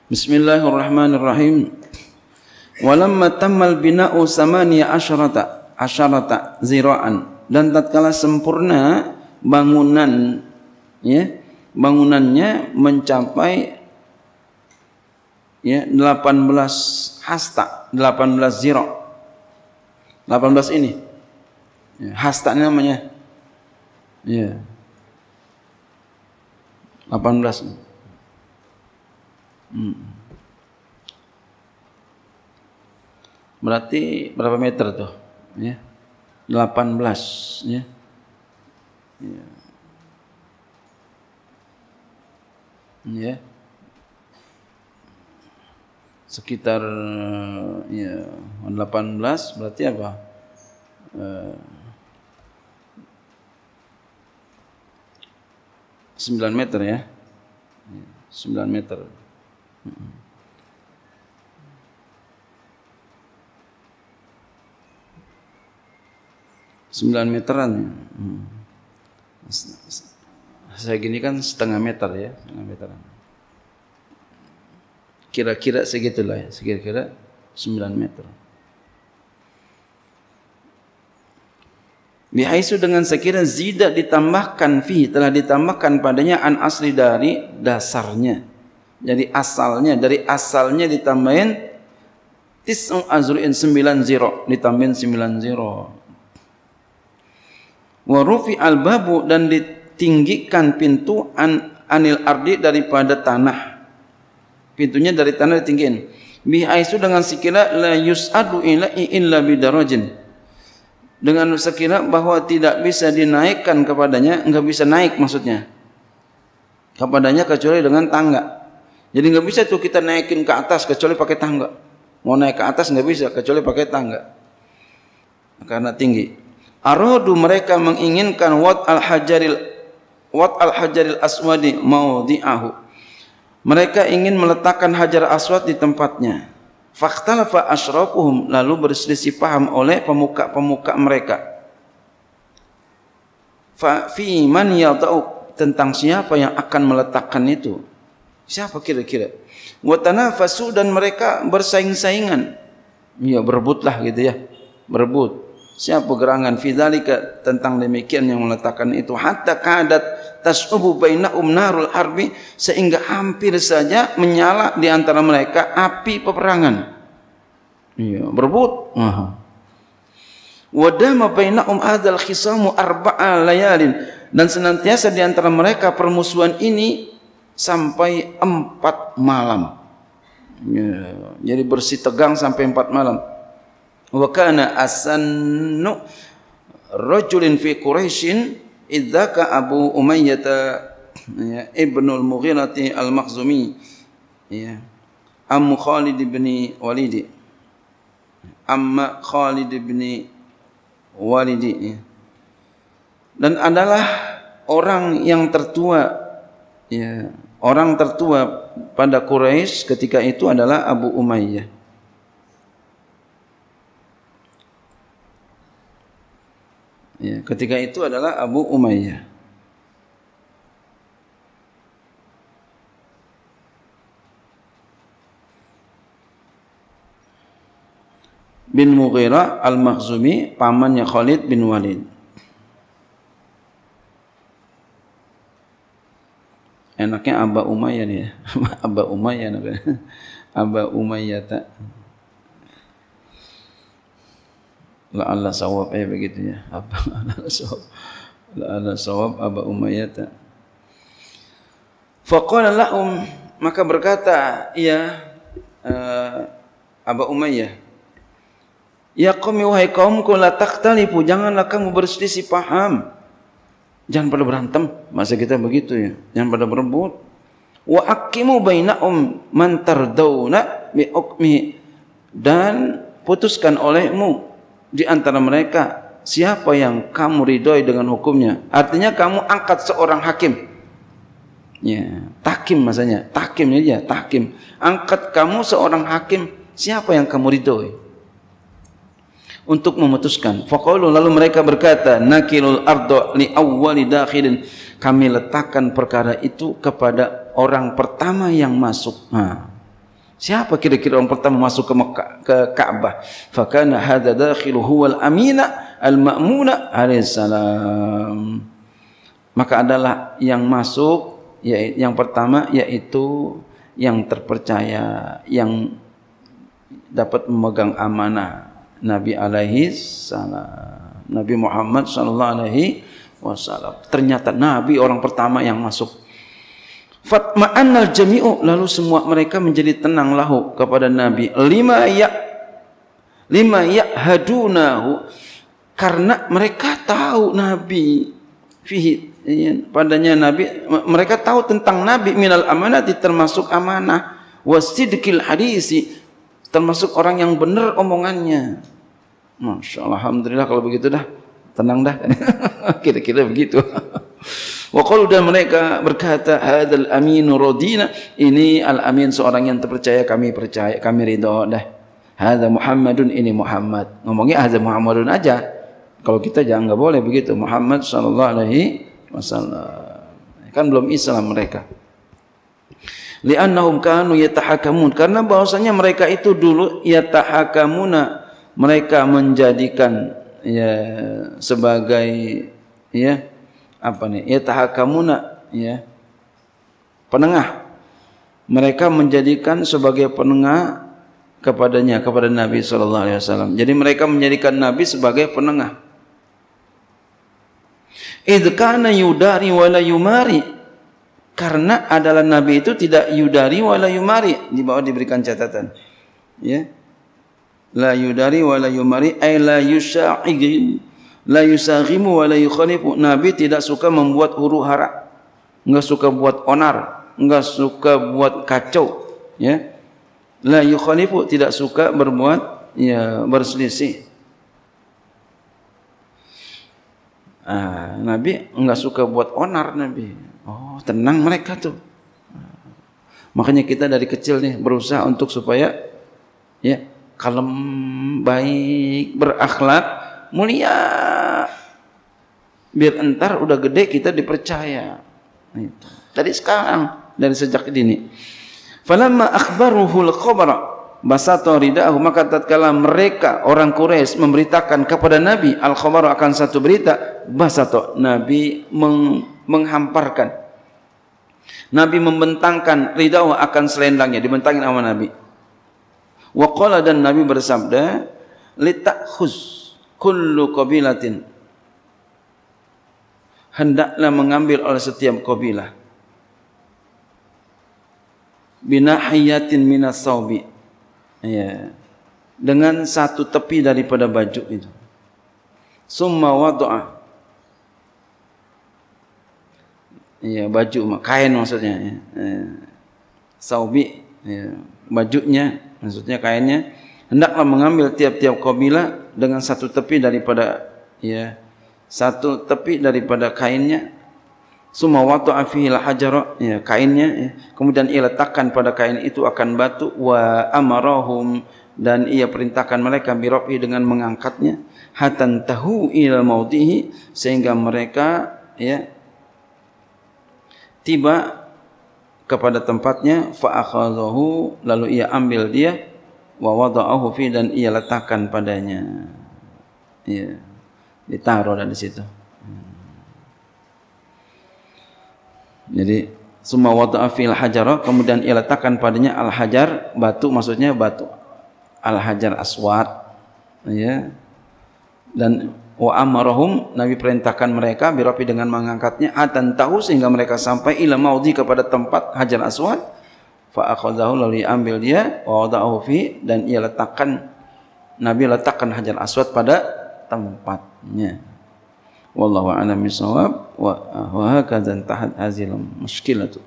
Bismillahirrahmanirrahim. Walamma tammal bina'u samaniya asyarata zira'an, dan tatkala sempurna bangunan, ya, bangunannya mencapai, ya, 18 hasta, 18 zira'. 18 ini, ya, hasta namanya, ya, 18. Berarti berapa meter tuh? Ya, 18, ya. Ya. Ya. Sekitar, ya, 18 berarti apa? 9 meter, ya. 9 meter. 9 meteran. Saya gini kan setengah meter, ya, setengah meteran. Kira-kira segitulah, ya, kira-kira 9 meter. Bihaisu dengan sekira zida ditambahkan fi, telah ditambahkan padanya an asli dari dasarnya. Jadi asalnya, dari asalnya ditambahin tis'u azru'in 9 zira, ditambahin 9 zira. Wa rufi al-babu, dan ditinggikan pintu anil ardi, daripada tanah. Pintunya dari tanah ditinggiin. Bihaisu dengan sekira la yus'adu ilaihi illa bidarajin, dengan sekira bahwa tidak bisa dinaikkan kepadanya, enggak bisa naik maksudnya kepadanya kecuali dengan tangga. Jadi enggak bisa tuh kita naikin ke atas kecuali pakai tangga. Mau naik ke atas enggak bisa kecuali pakai tangga, karena tinggi. Aradu, mereka menginginkan wat al-hajaril aswadi maudhi'ahu, mereka ingin meletakkan hajar aswad di tempatnya. Fakhtalafa asyrafuhum, lalu berselisih paham oleh pemuka-pemuka mereka. Fa fi man yadau, tentang siapa yang akan meletakkan itu, siapa kira-kira. Wa tanafasu, dan mereka bersaing-saingan, ya, berebutlah gitu, ya, berebut siapa gerangan fi dzalika, tentang demikian yang meletakkan itu. Hatta kadat tas'ubu bainahum narul harbi, sehingga hampir saja menyala di antara mereka api peperangan. Iya, berebut. Wadama bainahum hadzal khisamu arba'a layalin, dan senantiasa di antara mereka permusuhan ini sampai 4 malam. Ya, jadi bersih tegang sampai 4 malam. Wa kana asannu rajulin fi Quraisyin idzaka Abu Umayyah, ya, ibnul Mughirati al-Makhzumi, ya, Ammu Khalid bin Walid, Amma Khalid bin Walid, ya. Dan adalah orang yang tertua, ya, orang tertua pada Quraisy ketika itu adalah Abu Umayyah. Ya, ketika itu adalah Abu Umayyah. Bin Mughirah al-Makhzumi, pamannya Khalid bin Walid. Enaknya Aba Umayyah nih, ya. Aba Umayyah namanya. Aba Umayyah tak. La'alla sawab, begitu, ya. La'alla sawab Aba Umayyah tak. Faqala lahum, maka berkata, ya, Aba Umayyah, ya qaumi, wahai kaumku, la takhtalifu, janganlah kamu berselisih paham, jangan pada berantem, masa kita begitu, ya, jangan pada berebut. Wa aqimu bainahum man tardawna bi hukmihi, dan putuskan olehmu di antara mereka siapa yang kamu ridhoi dengan hukumnya. Artinya kamu angkat seorang hakim, ya, takim masanya, takim aja, takim. Angkat kamu seorang hakim, siapa yang kamu ridhoi untuk memutuskan. Faqalu, lalu mereka berkata, nakilul ardo li awwali dakhilin, kami letakkan perkara itu kepada orang pertama yang masuk. Siapa kira-kira orang pertama masuk ke Mekah, ke Ka'bah? Fakana hadza dakhilu huwal amina al-ma'muna alaihissalam. Maka adalah yang masuk yang pertama yaitu yang terpercaya, yang dapat memegang amanah, Nabi alaihi salam, Nabi Muhammad sallallahu alaihi wasallam. Ternyata Nabi orang pertama yang masuk. Fatma'annal jami'u, lalu semua mereka menjadi tenang lahu kepada Nabi. Lima ya'hadunahu, karena mereka tahu Nabi fihi, padanya Nabi, mereka tahu tentang Nabi minal amanati, termasuk amanah, wasidqil hadisi, termasuk orang yang benar omongannya. Masya Allah, alhamdulillah kalau begitu dah, tenang dah. Kira-kira begitu. Wa qalu, dan mereka berkata, hadzal aminu radina, ini al-amin seorang yang terpercaya, kami percaya, kami ridho dah. Hadza Muhammadun, ini Muhammad. Ngomongnya hadza Muhammadun aja. Kalau kita jangan, enggak boleh begitu. Muhammad sallallahu alaihi wasallam. Kan belum Islam mereka. Li'annahum kanu yatahakamun, karena bahwasanya mereka itu dulu yatahakamuna, mereka menjadikan ya sebagai ya apa nih, yatahakamuna, ya penengah. Mereka menjadikan sebagai penengah kepadanya, kepada Nabi sallallahu alaihi wasallam. Jadi mereka menjadikan Nabi sebagai penengah. Idz kana yudari wala yumari, karena adalah Nabi itu tidak yudari wala yumari. Di bawah diberikan catatan, ya, la yudari wala yumari ay la yusha'igin, la yusaghimu wa la yukhalifu. Nabi tidak suka membuat huru hara, enggak suka buat onar, enggak suka buat kacau, ya. La yukhalifu, tidak suka berbuat ya berselisih. Nabi enggak suka buat onar, Nabi. Oh, tenang mereka tuh. Makanya kita dari kecil nih berusaha untuk supaya ya kalem, baik, berakhlak, mulia, biar entar udah gede kita dipercaya. Itu dari sekarang, dari sejak dini. Falamma akhbaruhul khabara basata ridahu, maka tatkala mereka orang Quraisy memberitakan kepada Nabi al-khabar, akan satu berita, basata, Nabi menghamparkan, Nabi membentangkan ridahu, akan selendangnya, dibentangin sama Nabi. Wa qala, dan Nabi bersabda, litakhuz kullu qabilatin, hendaklah mengambil oleh setiap kabilah, binahiyatin minas saubi, ya, dengan satu tepi daripada baju itu. Summa wada'a, ya, baju, kain maksudnya, ya. Saubi, ya, bajunya, maksudnya kainnya. Hendaklah mengambil tiap-tiap kabilah dengan satu tepi daripada, ya, satu tepi daripada kainnya. Summa wada'a fihi al-hajara, ya, kainnya, ya. Kemudian ia letakkan pada kain itu akan batu. Wa amarahum, dan ia perintahkan mereka birafi, dengan mengangkatnya, hatan tahu ila maudhihi, sehingga mereka, ya, tiba kepada tempatnya. Fa akhadhahu, lalu ia ambil dia. Wa wada'ahu fi, dan ia letakkan padanya, ya, ditaruh di situ. Jadi summa wada'a fil hajara, kemudian ia letakkan padanya al-hajar, batu, maksudnya batu al-hajar aswad, ya. Dan wa amarahum, Nabi perintahkan mereka birafi, dengan mengangkatnya, atan tahu, sehingga mereka sampai ila maudhi, kepada tempat hajar aswad. Fa akhadhahu, lalu ambil dia, wa wada'ahu fi, dan ia letakkan, Nabi letakkan hajar aswad pada tempatnya. Wallahu a'lam bishawab. Wa hakadzan tahat hazil mushkilatu.